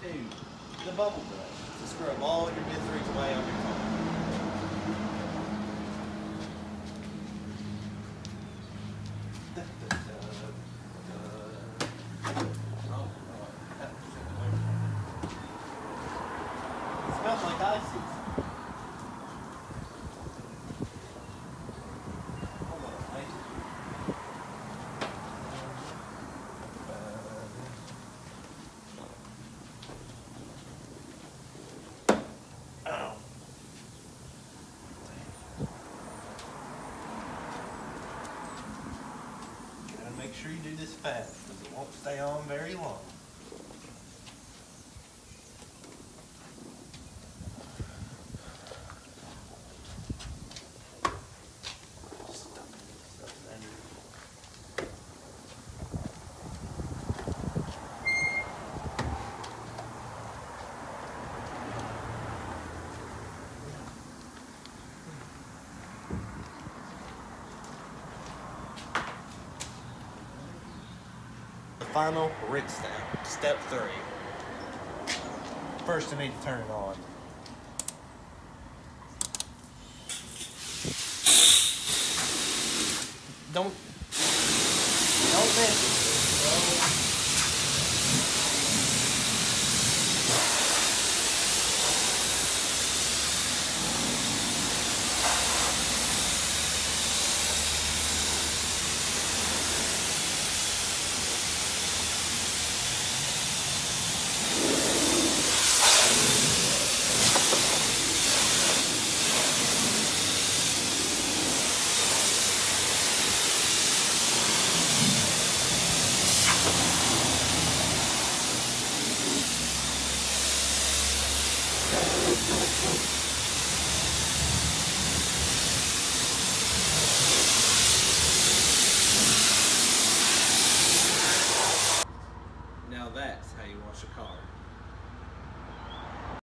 to the bubble brush to scrub all your miseries away on your car. It smells like ices. Make sure you do this fast because it won't stay on very long. Final rinse down, step 3. First I need to turn it on. Don't miss it. Now that's how you wash a car.